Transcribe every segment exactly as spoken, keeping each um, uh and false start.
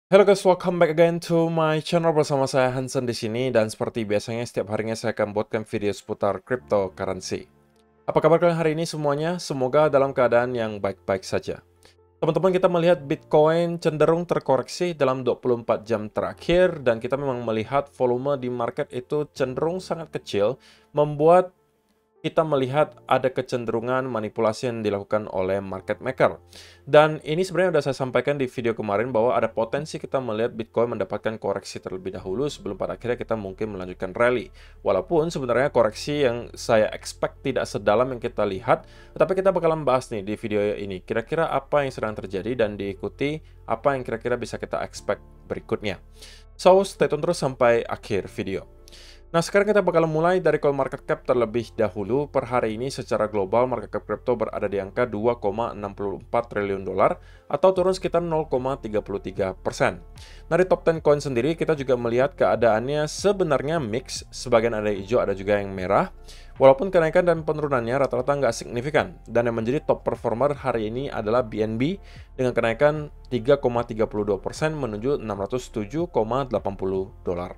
Hello guys, welcome back again to my channel bersama saya Hansen di sini dan seperti biasanya setiap harinya saya akan buatkan video seputar cryptocurrency. Apa kabar kalian hari ini semuanya? Semoga dalam keadaan yang baik-baik saja. Teman-teman, kita melihat Bitcoin cenderung terkoreksi dalam dua puluh empat jam terakhir dan kita memang melihat volume di market itu cenderung sangat kecil, membuat kita melihat ada kecenderungan manipulasi yang dilakukan oleh market maker. Dan ini sebenarnya sudah saya sampaikan di video kemarin bahwa ada potensi kita melihat Bitcoin mendapatkan koreksi terlebih dahulu sebelum pada akhirnya kita mungkin melanjutkan rally. Walaupun sebenarnya koreksi yang saya expect tidak sedalam yang kita lihat, tetapi kita bakalan bahas nih di video ini. Kira-kira apa yang sedang terjadi dan diikuti apa yang kira-kira bisa kita expect berikutnya. So, stay tune terus sampai akhir video. Nah, sekarang kita bakal mulai dari CoinMarketCap terlebih dahulu. Per hari ini secara global market cap crypto berada di angka dua koma enam empat triliun dolar atau turun sekitar nol koma tiga tiga persen. Nah, di top sepuluh coin sendiri kita juga melihat keadaannya sebenarnya mix, sebagian ada hijau, ada juga yang merah. Walaupun kenaikan dan penurunannya rata-rata nggak signifikan, dan yang menjadi top performer hari ini adalah B N B dengan kenaikan tiga koma tiga dua persen menuju enam ratus tujuh koma delapan puluh dolar.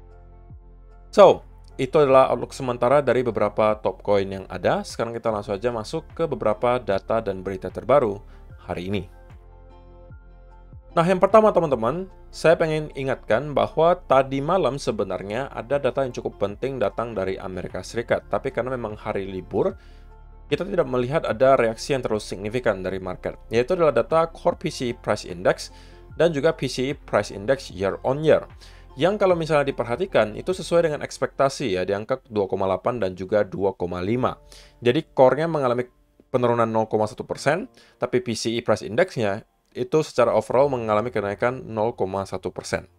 So, itu adalah outlook sementara dari beberapa top coin yang ada. Sekarang kita langsung saja masuk ke beberapa data dan berita terbaru hari ini. Nah, yang pertama teman-teman, saya pengen ingatkan bahwa tadi malam sebenarnya ada data yang cukup penting datang dari Amerika Serikat. Tapi karena memang hari libur, kita tidak melihat ada reaksi yang terlalu signifikan dari market. Yaitu adalah data Core P C E Price Index dan juga P C E Price Index year on year. Yang kalau misalnya diperhatikan, itu sesuai dengan ekspektasi ya, di angka dua koma delapan dan juga dua koma lima. Jadi core-nya mengalami penurunan nol koma satu persen, tapi P C E Price Index-nya itu secara overall mengalami kenaikan nol koma satu persen.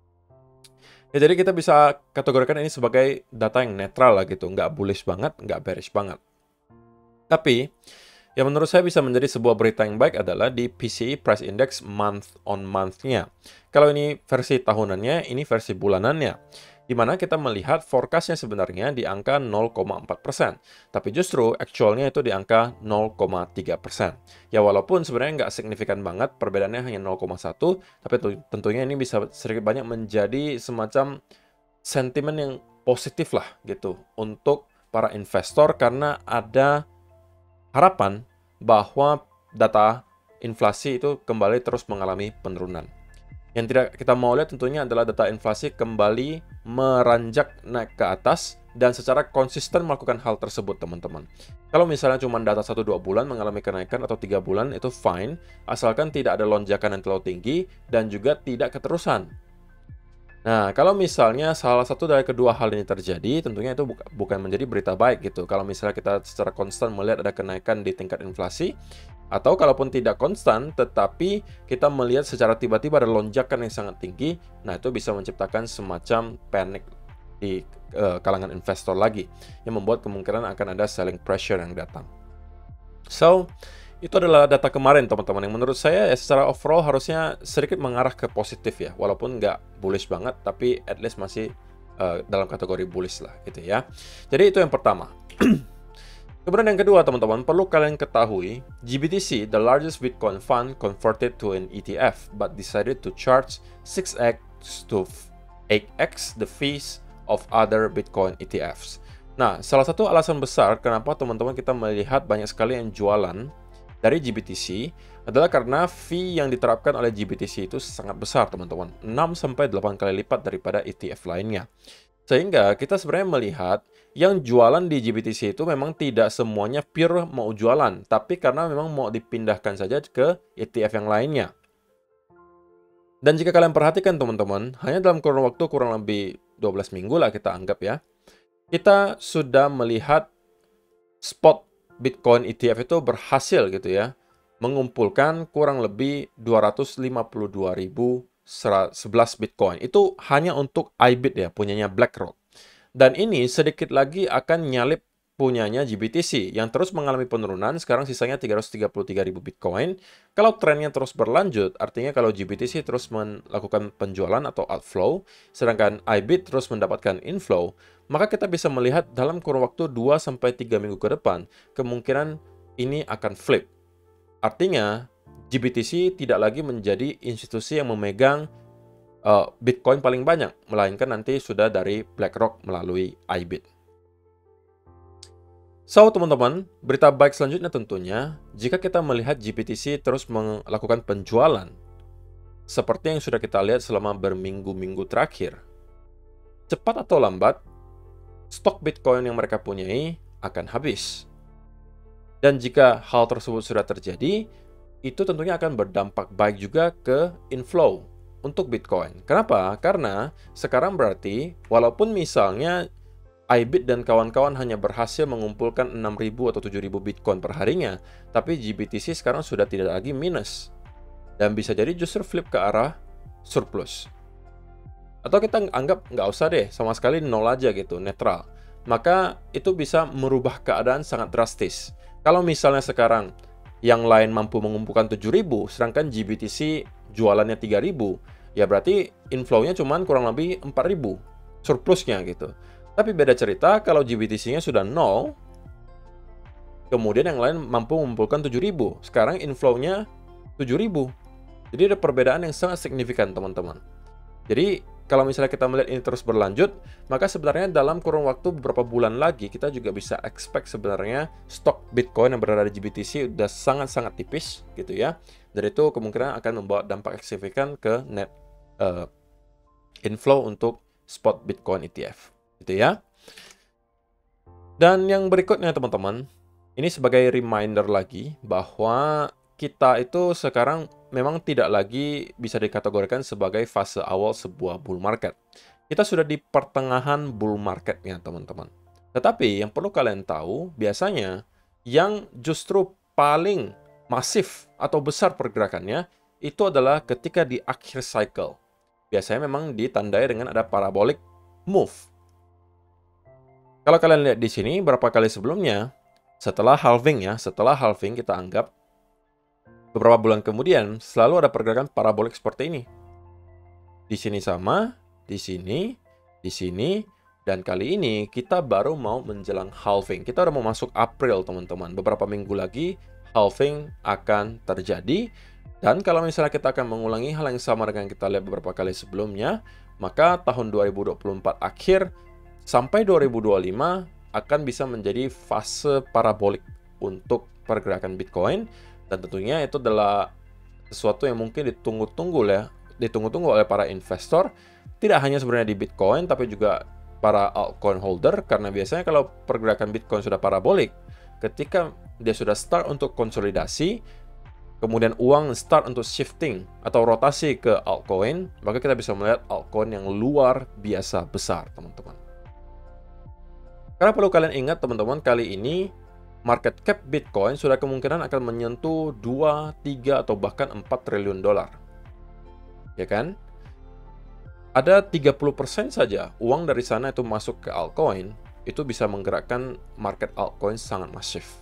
Ya, jadi kita bisa kategorikan ini sebagai data yang netral lah gitu, nggak bullish banget, nggak bearish banget. Tapi, yang menurut saya bisa menjadi sebuah berita yang baik adalah di P C E Price Index month on month-nya. Kalau ini versi tahunannya, ini versi bulanannya. Di mana kita melihat forecast-nya sebenarnya di angka nol koma empat persen. Tapi justru actual-nya itu di angka nol koma tiga persen. Ya walaupun sebenarnya nggak signifikan banget, perbedaannya hanya nol koma satu, tapi tentunya ini bisa sedikit banyak menjadi semacam sentimen yang positif lah gitu untuk para investor karena ada harapan bahwa data inflasi itu kembali terus mengalami penurunan. Yang tidak kita mau lihat tentunya adalah data inflasi kembali meranjak naik ke atas dan secara konsisten melakukan hal tersebut, teman-teman. Kalau misalnya cuma data satu dua bulan mengalami kenaikan atau tiga bulan, itu fine, asalkan tidak ada lonjakan yang terlalu tinggi dan juga tidak keterusan. Nah, kalau misalnya salah satu dari kedua hal ini terjadi, tentunya itu buka, bukan menjadi berita baik gitu. Kalau misalnya kita secara konstan melihat ada kenaikan di tingkat inflasi, atau kalaupun tidak konstan, tetapi kita melihat secara tiba-tiba ada lonjakan yang sangat tinggi, nah itu bisa menciptakan semacam panic di uh, kalangan investor lagi, yang membuat kemungkinan akan ada selling pressure yang datang. So, itu adalah data kemarin teman-teman yang menurut saya ya secara overall harusnya sedikit mengarah ke positif ya, walaupun nggak bullish banget tapi at least masih uh, dalam kategori bullish lah gitu ya. Jadi itu yang pertama. Kemudian yang kedua teman-teman, perlu kalian ketahui G B T C, the largest Bitcoin fund, converted to an E T F but decided to charge six x to eight x the fees of other Bitcoin E T Fs. Nah, salah satu alasan besar kenapa teman-teman kita melihat banyak sekali yang jualan dari G B T C adalah karena fee yang diterapkan oleh G B T C itu sangat besar, teman-teman. enam sampai delapan kali lipat daripada E T F lainnya. Sehingga kita sebenarnya melihat yang jualan di G B T C itu memang tidak semuanya pure mau jualan, tapi karena memang mau dipindahkan saja ke E T F yang lainnya. Dan jika kalian perhatikan teman-teman, hanya dalam kurun waktu kurang lebih dua belas minggu lah kita anggap ya, kita sudah melihat spot Bitcoin E T F itu berhasil gitu ya, mengumpulkan kurang lebih dua ratus lima puluh dua ribu sebelas Bitcoin. Itu hanya untuk I B I T ya, punyanya BlackRock. Dan ini sedikit lagi akan nyalip punyanya G B T C yang terus mengalami penurunan, sekarang sisanya tiga ratus tiga puluh tiga ribu Bitcoin. Kalau trennya terus berlanjut, artinya kalau G B T C terus melakukan penjualan atau outflow, sedangkan I B I T terus mendapatkan inflow, maka kita bisa melihat dalam kurun waktu dua sampai tiga minggu ke depan, kemungkinan ini akan flip. Artinya, G B T C tidak lagi menjadi institusi yang memegang uh, Bitcoin paling banyak, melainkan nanti sudah dari BlackRock melalui I B I T. So, teman-teman, berita baik selanjutnya tentunya, jika kita melihat G B T C terus melakukan penjualan, seperti yang sudah kita lihat selama berminggu-minggu terakhir, cepat atau lambat, stok Bitcoin yang mereka punyai akan habis. Dan jika hal tersebut sudah terjadi, itu tentunya akan berdampak baik juga ke inflow untuk Bitcoin. Kenapa? Karena sekarang berarti, walaupun misalnya I B I T dan kawan-kawan hanya berhasil mengumpulkan enam ribu atau tujuh ribu Bitcoin per harinya, tapi G B T C sekarang sudah tidak lagi minus. Dan bisa jadi justru flip ke arah surplus. Atau kita anggap nggak usah deh, sama sekali nol aja gitu, netral. Maka itu bisa merubah keadaan sangat drastis. Kalau misalnya sekarang yang lain mampu mengumpulkan tujuh ribu, sedangkan G B T C jualannya tiga ribu, ya berarti inflow-nya cuma kurang lebih empat ribu, surplusnya gitu. Tapi beda cerita kalau G B T C-nya sudah nol, kemudian yang lain mampu mengumpulkan tujuh ribu. Sekarang inflow-nya tujuh ribu. Jadi ada perbedaan yang sangat signifikan, teman-teman. Jadi, kalau misalnya kita melihat ini terus berlanjut, maka sebenarnya dalam kurun waktu beberapa bulan lagi, kita juga bisa expect sebenarnya stok Bitcoin yang berada di G B T C udah sangat-sangat tipis, gitu ya. Dan itu kemungkinan akan membawa dampak signifikan ke net uh, inflow untuk spot Bitcoin E T F. Gitu ya. Dan yang berikutnya teman-teman, ini sebagai reminder lagi bahwa kita itu sekarang memang tidak lagi bisa dikategorikan sebagai fase awal sebuah bull market. Kita sudah di pertengahan bull marketnya teman-teman. Tetapi yang perlu kalian tahu, biasanya yang justru paling masif atau besar pergerakannya itu adalah ketika di akhir cycle. Biasanya memang ditandai dengan ada parabolic move. Kalau kalian lihat di sini, berapa kali sebelumnya, setelah halving ya, setelah halving kita anggap, beberapa bulan kemudian, selalu ada pergerakan parabolik seperti ini. Di sini sama, di sini, di sini, dan kali ini kita baru mau menjelang halving. Kita udah mau masuk April, teman-teman. Beberapa minggu lagi, halving akan terjadi. Dan kalau misalnya kita akan mengulangi hal yang sama dengan kita lihat beberapa kali sebelumnya, maka tahun dua ribu dua puluh empat akhir, sampai dua ribu dua puluh lima akan bisa menjadi fase parabolik untuk pergerakan Bitcoin, dan tentunya itu adalah sesuatu yang mungkin ditunggu-tunggu ya, ditunggu-tunggu oleh para investor, tidak hanya sebenarnya di Bitcoin tapi juga para altcoin holder, karena biasanya kalau pergerakan Bitcoin sudah parabolik, ketika dia sudah start untuk konsolidasi, kemudian uang start untuk shifting atau rotasi ke altcoin, maka kita bisa melihat altcoin yang luar biasa besar, teman-teman. Karena perlu kalian ingat teman-teman, kali ini market cap Bitcoin sudah kemungkinan akan menyentuh dua, tiga, atau bahkan empat triliun dolar. Ya kan? Ada tiga puluh persen saja uang dari sana itu masuk ke altcoin, itu bisa menggerakkan market altcoin sangat masif.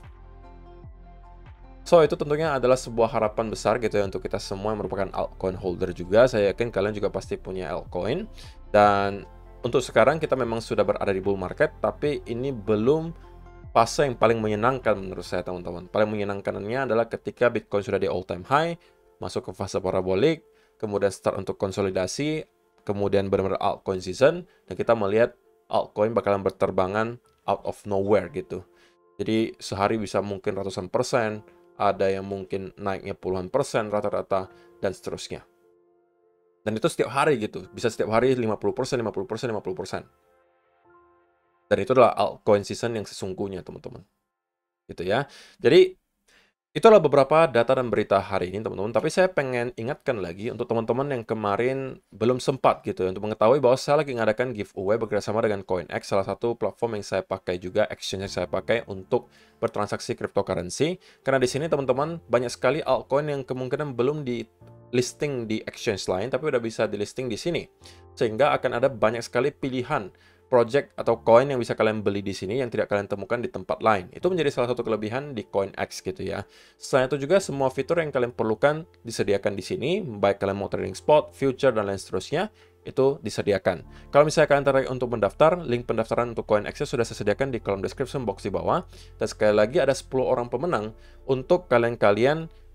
So, itu tentunya adalah sebuah harapan besar gitu ya untuk kita semua yang merupakan altcoin holder juga. Saya yakin kalian juga pasti punya altcoin. Dan untuk sekarang kita memang sudah berada di bull market, tapi ini belum fase yang paling menyenangkan menurut saya teman-teman. Paling menyenangkannya adalah ketika Bitcoin sudah di all time high, masuk ke fase parabolik, kemudian start untuk konsolidasi, kemudian benar-benar altcoin season, dan kita melihat altcoin bakalan berterbangan out of nowhere gitu. Jadi sehari bisa mungkin ratusan persen, ada yang mungkin naiknya puluhan persen rata-rata, dan seterusnya. Dan itu setiap hari gitu, bisa setiap hari lima puluh persen, lima puluh persen, lima puluh persen. Dan itu adalah altcoin season yang sesungguhnya, teman-teman. Gitu ya. Jadi, itulah beberapa data dan berita hari ini, teman-teman. Tapi saya pengen ingatkan lagi untuk teman-teman yang kemarin belum sempat gitu, untuk mengetahui bahwa saya lagi ngadakan giveaway bekerjasama dengan CoinEx, salah satu platform yang saya pakai juga, exchange yang saya pakai untuk bertransaksi cryptocurrency. Karena di sini, teman-teman, banyak sekali altcoin yang kemungkinan belum di listing di exchange lain, tapi udah bisa di listing di sini. Sehingga akan ada banyak sekali pilihan project atau coin yang bisa kalian beli di sini yang tidak kalian temukan di tempat lain. Itu menjadi salah satu kelebihan di CoinEx gitu ya. Selain itu juga semua fitur yang kalian perlukan disediakan di sini, baik kalian mau trading spot, future, dan lain seterusnya, itu disediakan. Kalau misalnya kalian tertarik untuk mendaftar, link pendaftaran untuk CoinEx sudah saya sediakan di kolom description box di bawah. Dan sekali lagi ada sepuluh orang pemenang untuk kalian-kalian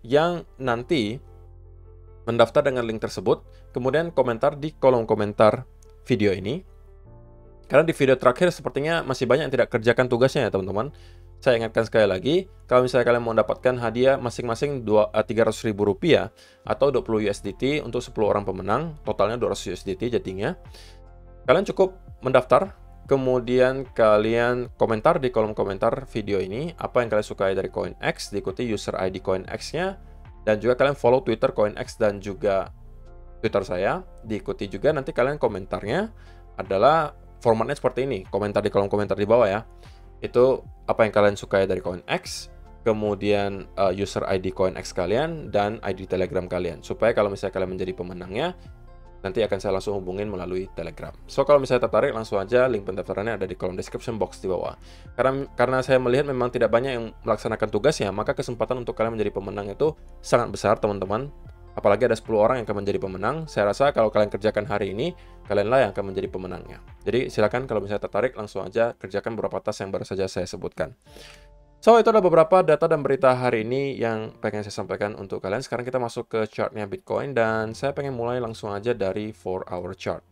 yang nanti mendaftar dengan link tersebut, kemudian komentar di kolom komentar video ini. Karena di video terakhir sepertinya masih banyak yang tidak kerjakan tugasnya ya teman-teman. Saya ingatkan sekali lagi, kalau misalnya kalian mau mendapatkan hadiah masing-masing tiga ratus ribu rupiah atau dua puluh U S D T untuk sepuluh orang pemenang, totalnya dua ratus U S D T jadinya. Kalian cukup mendaftar, kemudian kalian komentar di kolom komentar video ini apa yang kalian sukai dari CoinX, diikuti user I D CoinX-nya, dan juga kalian follow Twitter CoinX dan juga Twitter saya, diikuti juga nanti kalian komentarnya adalah formatnya seperti ini, komentar di kolom komentar di bawah ya. Itu apa yang kalian sukai dari CoinX, kemudian uh, user I D CoinX kalian, dan I D Telegram kalian. Supaya kalau misalnya kalian menjadi pemenangnya, nanti akan saya langsung hubungin melalui Telegram. So, kalau misalnya tertarik, langsung aja link pendaftarannya ada di kolom description box di bawah. Karena, karena saya melihat memang tidak banyak yang melaksanakan tugasnya, maka kesempatan untuk kalian menjadi pemenang itu sangat besar, teman-teman. Apalagi ada sepuluh orang yang akan menjadi pemenang. Saya rasa kalau kalian kerjakan hari ini, kalianlah yang akan menjadi pemenangnya. Jadi silakan kalau misalnya tertarik, langsung aja kerjakan beberapa tas yang baru saja saya sebutkan. So, itu adalah beberapa data dan berita hari ini yang pengen saya sampaikan untuk kalian. Sekarang kita masuk ke chartnya Bitcoin, dan saya pengen mulai langsung aja dari four hour chart.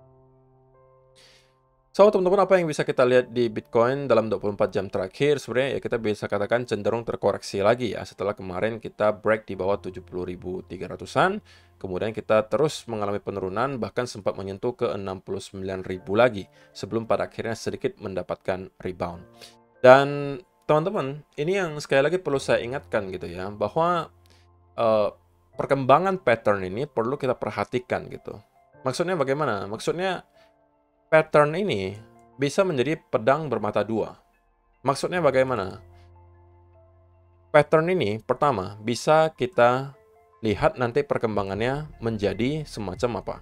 So, teman-teman, apa yang bisa kita lihat di Bitcoin dalam dua puluh empat jam terakhir, sebenarnya ya kita bisa katakan cenderung terkoreksi lagi ya, setelah kemarin kita break di bawah tujuh puluh ribu tiga ratusan, kemudian kita terus mengalami penurunan, bahkan sempat menyentuh ke enam puluh sembilan ribu lagi, sebelum pada akhirnya sedikit mendapatkan rebound. Dan teman-teman, ini yang sekali lagi perlu saya ingatkan gitu ya, bahwa uh, perkembangan pattern ini perlu kita perhatikan gitu. Maksudnya bagaimana? Maksudnya pattern ini bisa menjadi pedang bermata dua. Maksudnya bagaimana? Pattern ini pertama bisa kita lihat nanti perkembangannya menjadi semacam apa?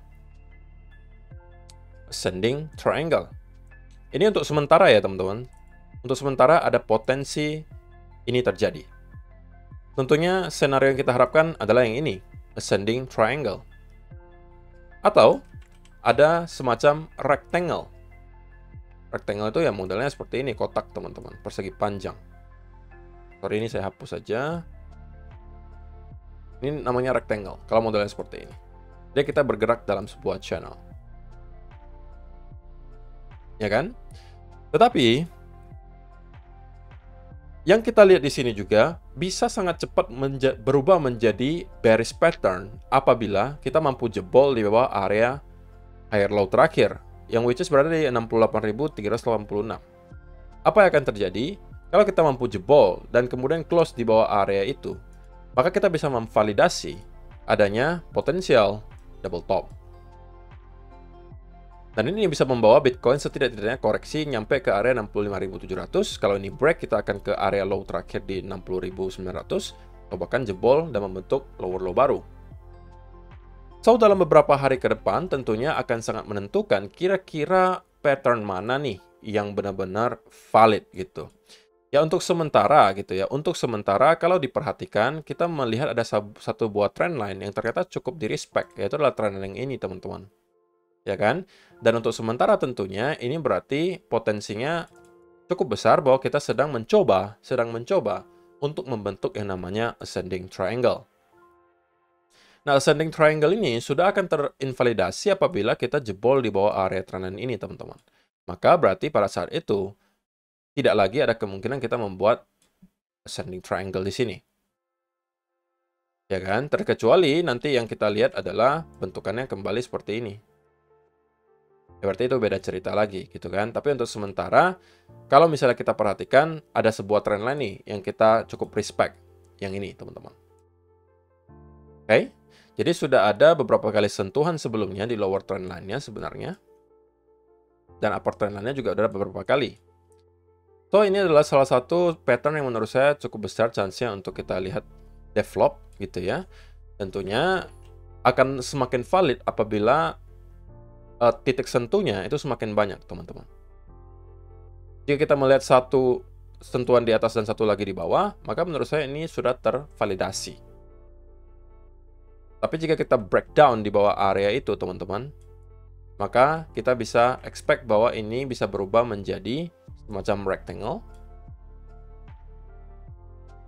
Ascending triangle. Ini untuk sementara ya teman-teman. Untuk sementara ada potensi ini terjadi. Tentunya senario yang kita harapkan adalah yang ini, ascending triangle. Atau ada semacam rectangle. Rectangle itu ya modelnya seperti ini, kotak teman-teman, persegi panjang. Sorry, ini saya hapus saja. Ini namanya rectangle, kalau modelnya seperti ini. Jadi kita bergerak dalam sebuah channel. Ya kan? Tetapi yang kita lihat di sini juga bisa sangat cepat menja berubah menjadi bearish pattern apabila kita mampu jebol di bawah area higher low terakhir, yang which is berada di enam puluh delapan ribu tiga ratus delapan puluh enam. Apa yang akan terjadi? Kalau kita mampu jebol dan kemudian close di bawah area itu, maka kita bisa memvalidasi adanya potensial double top. Dan ini bisa membawa Bitcoin setidak-tidaknya koreksi nyampe ke area enam puluh lima ribu tujuh ratus. Kalau ini break, kita akan ke area low terakhir di enam puluh ribu sembilan ratus, atau bahkan jebol dan membentuk lower low baru. So, dalam beberapa hari ke depan tentunya akan sangat menentukan kira-kira pattern mana nih yang benar-benar valid gitu. Ya, untuk sementara gitu ya. Untuk sementara kalau diperhatikan, kita melihat ada satu buah trendline yang ternyata cukup di-respect, yaitu adalah trendline ini, teman-teman. Ya kan? Dan untuk sementara tentunya ini berarti potensinya cukup besar bahwa kita sedang mencoba, sedang mencoba untuk membentuk yang namanya ascending triangle. Nah, ascending triangle ini sudah akan terinvalidasi apabila kita jebol di bawah area trendline ini, teman-teman. Maka berarti pada saat itu tidak lagi ada kemungkinan kita membuat ascending triangle di sini. Ya kan? Terkecuali nanti yang kita lihat adalah bentukannya kembali seperti ini. Ya, berarti itu beda cerita lagi gitu kan. Tapi untuk sementara, kalau misalnya kita perhatikan ada sebuah trendline nih yang kita cukup respect, yang ini teman-teman. Oke, okay? Jadi sudah ada beberapa kali sentuhan sebelumnya di lower trendline-nya sebenarnya, dan upper trendline-nya juga ada beberapa kali. So, ini adalah salah satu pattern yang menurut saya cukup besar chance-nya untuk kita lihat develop gitu ya. Tentunya akan semakin valid apabila Uh, titik sentuhnya itu semakin banyak, teman-teman. Jika kita melihat satu sentuhan di atas dan satu lagi di bawah, maka menurut saya ini sudah tervalidasi. Tapi jika kita breakdown di bawah area itu, teman-teman, maka kita bisa expect bahwa ini bisa berubah menjadi semacam rectangle.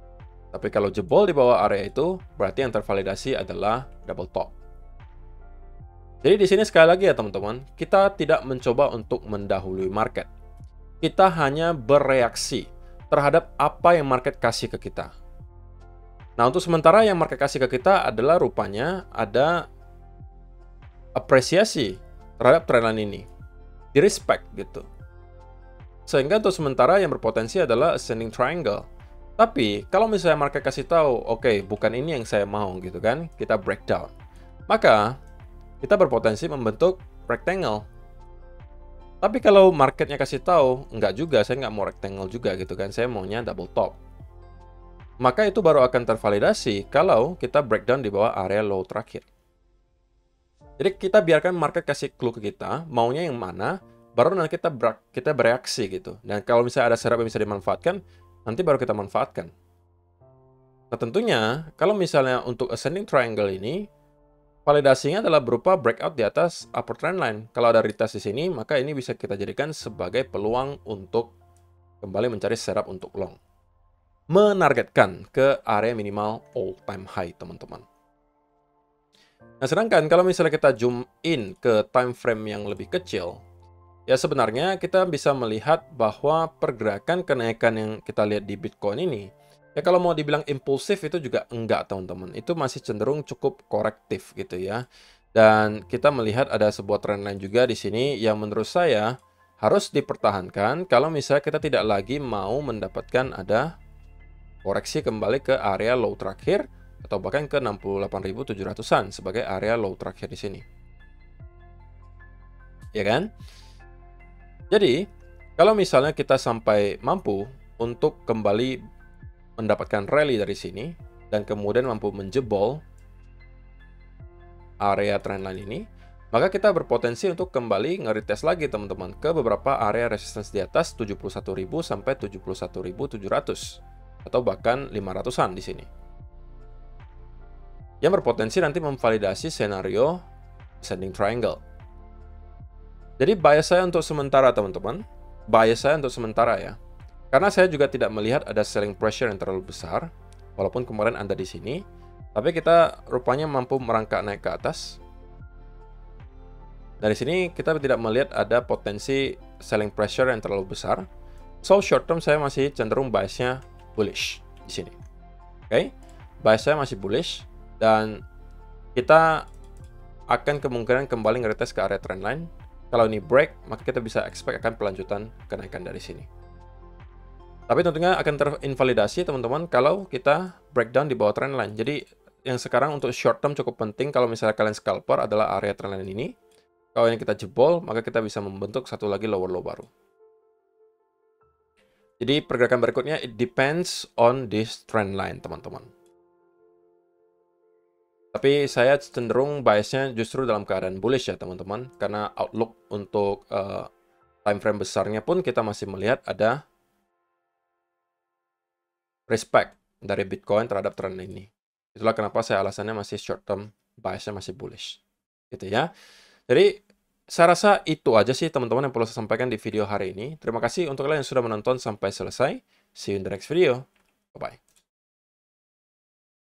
Tapi kalau jebol di bawah area itu, berarti yang tervalidasi adalah double top. Jadi di sini sekali lagi ya teman-teman, kita tidak mencoba untuk mendahului market. Kita hanya bereaksi terhadap apa yang market kasih ke kita. Nah, untuk sementara yang market kasih ke kita adalah rupanya ada apresiasi terhadap trendline ini. Di respect gitu. Sehingga untuk sementara yang berpotensi adalah ascending triangle. Tapi kalau misalnya market kasih tahu, oke, okay, bukan ini yang saya mau gitu kan, kita breakdown. Maka kita berpotensi membentuk rectangle. Tapi kalau marketnya kasih tahu, enggak juga, saya nggak mau rectangle juga gitu kan, saya maunya double top. Maka itu baru akan tervalidasi kalau kita breakdown di bawah area low terakhir. Jadi kita biarkan market kasih clue ke kita, maunya yang mana, baru nanti kita ber kita bereaksi gitu. Dan kalau misalnya ada setup yang bisa dimanfaatkan, nanti baru kita manfaatkan. Nah tentunya, kalau misalnya untuk ascending triangle ini, validasinya adalah berupa breakout di atas upper trendline. Kalau ada retest di sini, maka ini bisa kita jadikan sebagai peluang untuk kembali mencari setup untuk long. Menargetkan ke area minimal all time high, teman-teman. Nah, sedangkan kalau misalnya kita zoom in ke time frame yang lebih kecil, ya sebenarnya kita bisa melihat bahwa pergerakan kenaikan yang kita lihat di Bitcoin ini, ya kalau mau dibilang impulsif itu juga enggak teman-teman. Itu masih cenderung cukup korektif gitu ya. Dan kita melihat ada sebuah trendline juga di sini yang menurut saya harus dipertahankan kalau misalnya kita tidak lagi mau mendapatkan ada koreksi kembali ke area low terakhir atau bahkan ke enam puluh delapan ribu tujuh ratusan sebagai area low terakhir di sini. Ya kan? Jadi, kalau misalnya kita sampai mampu untuk kembali mendapatkan rally dari sini, dan kemudian mampu menjebol area trendline ini, maka kita berpotensi untuk kembali nge-retest lagi teman-teman ke beberapa area resistance di atas tujuh puluh satu ribu sampai tujuh puluh satu ribu tujuh ratus atau bahkan lima ratusan di sini. Yang berpotensi nanti memvalidasi senario ascending triangle. Jadi bias saya untuk sementara teman-teman, bias saya untuk sementara ya. Karena saya juga tidak melihat ada selling pressure yang terlalu besar, walaupun kemarin Anda di sini, tapi kita rupanya mampu merangkak naik ke atas. Dari sini kita tidak melihat ada potensi selling pressure yang terlalu besar. So short term saya masih cenderung biasnya bullish di sini. Oke, okay? Bias saya masih bullish dan kita akan kemungkinan kembali nge-retest ke area trendline. Kalau ini break, maka kita bisa expect akan pelanjutan kenaikan dari sini. Tapi tentunya akan terinvalidasi teman-teman kalau kita breakdown di bawah trendline. Jadi yang sekarang untuk short term cukup penting kalau misalnya kalian scalper adalah area trendline ini. Kalau ini kita jebol, maka kita bisa membentuk satu lagi lower low baru. Jadi pergerakan berikutnya it depends on this trendline teman-teman. Tapi saya cenderung biasnya justru dalam keadaan bullish ya teman-teman. Karena outlook untuk uh, time frame besarnya pun kita masih melihat ada respect dari Bitcoin terhadap trend ini. Itulah kenapa saya alasannya masih short term, biasnya masih bullish. Gitu ya. Jadi saya rasa itu aja sih teman-teman yang perlu saya sampaikan di video hari ini. Terima kasih untuk kalian yang sudah menonton sampai selesai. See you in the next video. Bye-bye.